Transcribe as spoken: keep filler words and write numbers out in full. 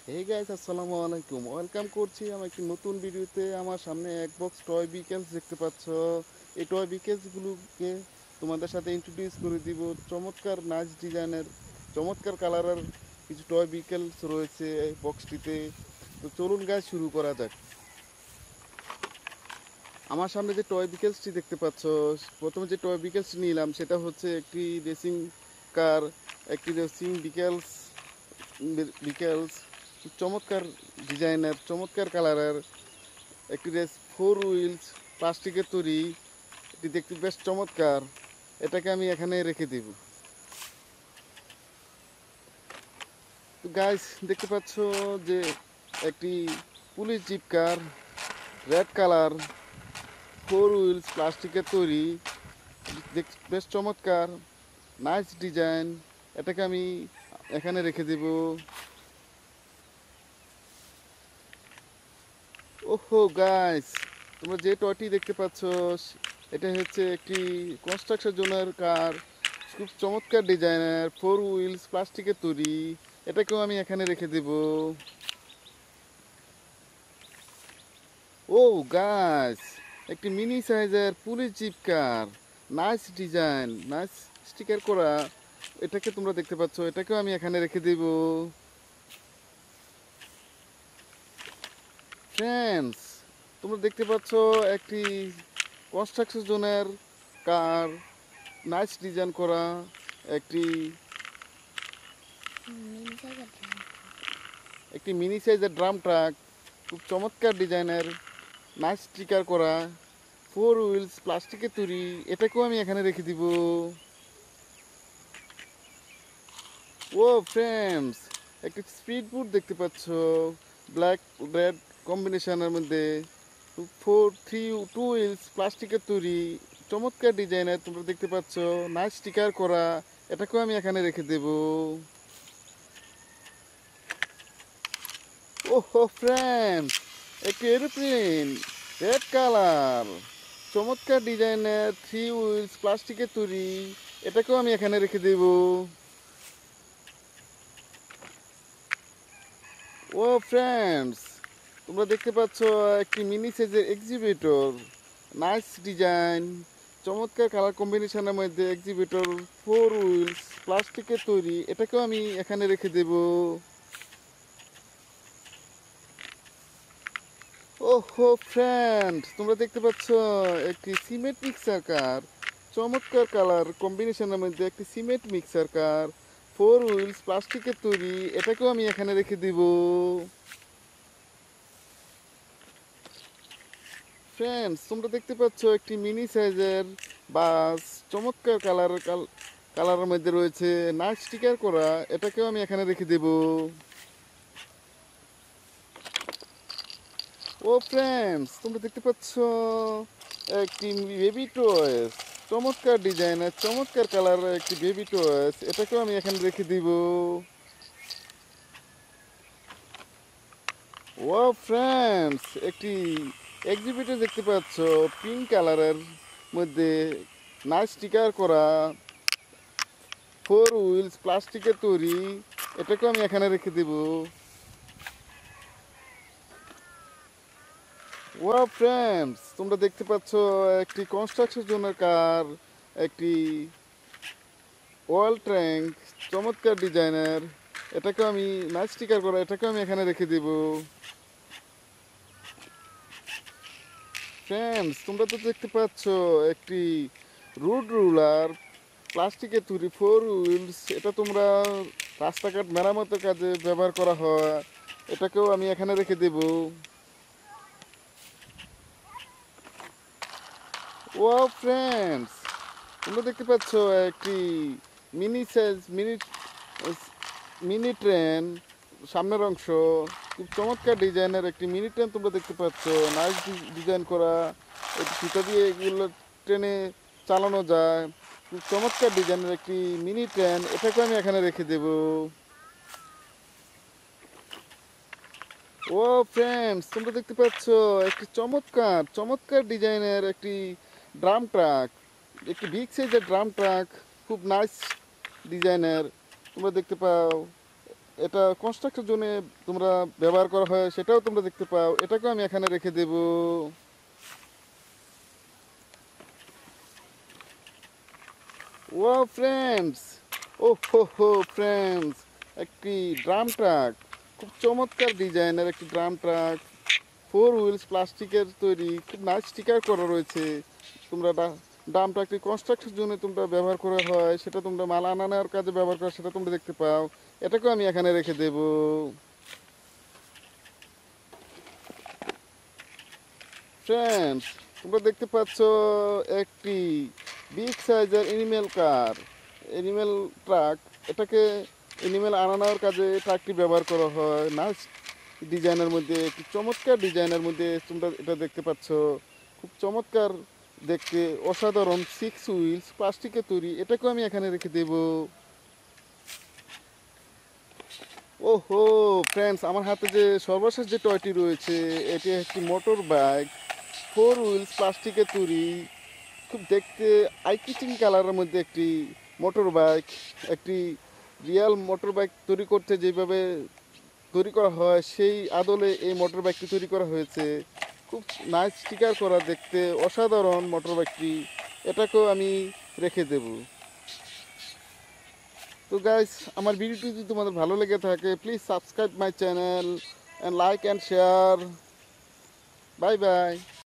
Hey guys, আসসালামু আলাইকুম। Welcome করছি আমার একটি নতুন ভিডিওতে। আমার সামনে এক বক্স টয় বিকেলস দেখতে পাচ্ছ। এই টয় বিকেলসগুলোকে তোমাদের সাথে ইন্ট্রোডিউস করে দিব। চমৎকার নাইস ডিজাইনের, চমৎকার কালারের কিছু টয় বিকেলস রয়েছে এই বক্সটিতে। তো চলুন গাইস, শুরু করা যাক। আমার সামনে যে টয় বিকেলসটি দেখতে পাচ্ছ, প্রথমে যে টয় বিকেলসটি নিলাম সেটা হচ্ছে একটি রেসিং কার, একটি রেসিং বিকেলস বিকেলস চমৎকার ডিজাইনের, চমৎকার কালারের একটি রেস ফোর হুইলস, প্লাস্টিকের তৈরি। এটি দেখতে বেশ চমৎকার। এটাকে আমি এখানে রেখে দিব। তো গাইস, দেখতে পাচ্ছ যে একটি police jeep car, red colour, four wheels, প্লাস্টিকের তৈরি, দেখ বেশ চমৎকার, নাইস ডিজাইন। এটাকে আমি এখানে রেখে দেব। ওহো গাইস, তোমরা যে টয়টি দেখতে পাচ্ছ এটা হচ্ছে একটি কনস্ট্রাকশন জোনের কার, খুব চমৎকার ডিজাইনের, ফোর হুইলস, প্লাস্টিকের তৈরি। এটাকেও আমি এখানে রেখে দেব। ও গাইস, একটি মিনি সাইজের police jeep car, nice design, nice sticker করা। এটাকে তোমরা দেখতে পাচ্ছ, এটাকেও আমি এখানে রেখে দেব। ফ্রেন্ডস, তোমরা দেখতে পাচ্ছ একটি কনস্ট্রাকশন জোনের কার, নাইস ডিজাইন করা একটি একটি মিনি সাইজের ড্রাম ট্রাক, খুব চমৎকার ডিজাইনের, নাইস স্টিকার করা, ফোর হুইলস, প্লাস্টিকের তৈরি। এটাকেও আমি এখানে রেখে দিব। ও ফ্রেন্ডস, একটি স্পিড বোট দেখতে পাচ্ছ, ব্ল্যাক রেড কম্বিনেশনের মধ্যে, ফোর থ্রি টু হুইলস, প্লাস্টিকের তৈরি, চমৎকার ডিজাইনের তোমরা দেখতে পাচ্ছ, নাইস স্টিকার করা। এটাকেও আমি এখানে রেখে দেব। ওহো ফ্রেন্ডস, একটি এরোপ্লেন, রেড কালার, চমৎকার ডিজাইনের, থ্রি হুইলস, প্লাস্টিকের তৈরি। এটাকেও আমি এখানে রেখে দেব। ও ফ্রেন্ডস, তোমরা দেখতে পাচ্ছ একটি মিনি সাইজের এক্সিবিটর, নাইস ডিজাইন, চমৎকার কালার কম্বিনেশনের মধ্যে এক্সিবিটর, ফোর হুইলস, প্লাস্টিকের তৈরি। এটাকেও আমি এখানে রেখে দেব। ওহো ফ্রেন্ড, তোমরা দেখতে পাচ্ছ একটি সিমেন্ট মিক্সার কার, চমৎকার কালার কম্বিনেশনের মধ্যে একটি cement mixer car, four wheels, প্লাস্টিকের তৈরি। এটাকেও আমি এখানে রেখে দিব। ফ্রেন্ডস, তোমরা দেখতে পাচ্ছ একটি মিনি সাইজের বাস, চমৎকার কালার কালারের মধ্যে রয়েছে, নাইস স্টিকার করা। এটাকেও আমি এখানে রেখে দেব। ও ফ্রেন্ডস, তোমরা দেখতে পাচ্ছ একটি বেবি টয়েস, চমৎকার ডিজাইনের, চমৎকার কালারের একটি বেবি টয়েস। এটাকেও আমি এখানে রেখে দিব। ও ফ্রেন্ডস, একটি এক্সিবিটর দেখতে পাচ্ছ, পিঙ্ক কালারের মধ্যে, নাইস স্টিকার করা, ফোর হুইলস, প্লাস্টিকের তৈরি। এটাকেও আমি এখানে রেখে দেব। ও ফ্রেন্ডস, তোমরা দেখতে পাচ্ছ একটি কনস্ট্রাকশন জোনের কার, একটি অয়েল ট্যাঙ্ক, চমৎকার ডিজাইনের। এটাকেও আমি নাইস স্টিকার করা, এটাকেও আমি এখানে রেখে দেব। ফ্রেন্ডস, তোমরা তো দেখতে পাচ্ছ একটি রুড রুলার, প্লাস্টিকের তৈরি, ফোর হুইলস। এটা তোমরা রাস্তাঘাট মেরামতের কাজে ব্যবহার করা হয়। এটাকেও আমি এখানে রেখে দেব। ও ফ্রেন্ডস, তোমরা দেখতে পাচ্ছ একটি mini size mini mini train, সামনের অংশ, খুব চমৎকার ডিজাইনের একটি মিনি ট্রেন তোমরা দেখতে পাচ্ছ, নাইস ডিজাইন করা। এটি ফিতা দিয়ে এগুলো ট্রেনে চালানো যায়, খুব চমৎকার ডিজাইনের একটি মিনি ট্রেন। এটাকে আমি এখানে রেখে দেব। ও ফ্রেন্ডস, তোমরা দেখতে পাচ্ছ একটি চমৎকার চমৎকার ডিজাইনের একটি ড্রাম ট্রাক, একটি বিগ সাইজের ড্রাম ট্রাক, খুব নাইস ডিজাইনের তোমরা দেখতে পাও। এটা কনস্ট্রাকশন জন্য তোমরা ব্যবহার করা হয় সেটাও তোমরা দেখতে পাও, এটাকেও আমি এখানে রেখে দেব। ওয়াও ফ্রেন্ডস, ও হো হো ফ্রেন্ডস, একটি ড্রাম ট্রাক, খুব চমৎকার ডিজাইনের একটি ড্রাম ট্রাক, ফোর হুইলস, প্লাস্টিকের তৈরি, খুব নাইস স্টিকার করা রয়েছে। তোমরা ড্রাম ট্রাকটি কনস্ট্রাকশন জন্য তোমরা ব্যবহার করা হয়, সেটা তোমরা মাল আনা নেওয়ার কাজে ব্যবহার করা, সেটা তোমরা দেখতে পাও, এটাকেও আমি এখানে রেখে দেব। ফ্রেন্ডস, তোমরা দেখতে পাচ্ছ একটি বিগ সাইজের এনিমেল কার, এনিমেল ট্রাক, এটাকে এনিমেল আনা নেওয়ার কাজে ট্রাকটি ব্যবহার করা হয়। নাইস ডিজাইনের মধ্যে, একটি চমৎকার ডিজাইনের মধ্যে তোমরা এটা দেখতে পাচ্ছ, খুব চমৎকার দেখতে, অসাধারণ, সিক্স হুইলস, প্লাস্টিকের তৈরি, এটাকেও আমি এখানে রেখে দেব। ওহো ফ্রেন্ডস, আমার হাতে যে সর্বশেষ যে টয়টি রয়েছে এটি একটি মোটর বাইক, ফোর হুইলস, প্লাস্টিকের তৈরি, খুব দেখতে আই কিচিং কালারের মধ্যে একটি মোটর বাইক। একটি রিয়েল মোটর বাইক তৈরি করতে যেভাবে তৈরি করা হয় সেই আদলে এই মোটর বাইকটি তৈরি করা হয়েছে, খুব নাইস স্টিকার করা, দেখতে অসাধারণ মোটর বাইকটি, এটাকেও আমি রেখে দেব। তো গাইস, আমার ভিডিওটি যদি তোমাদের ভালো লেগে থাকে please subscribe my channel and like and share. Bye by.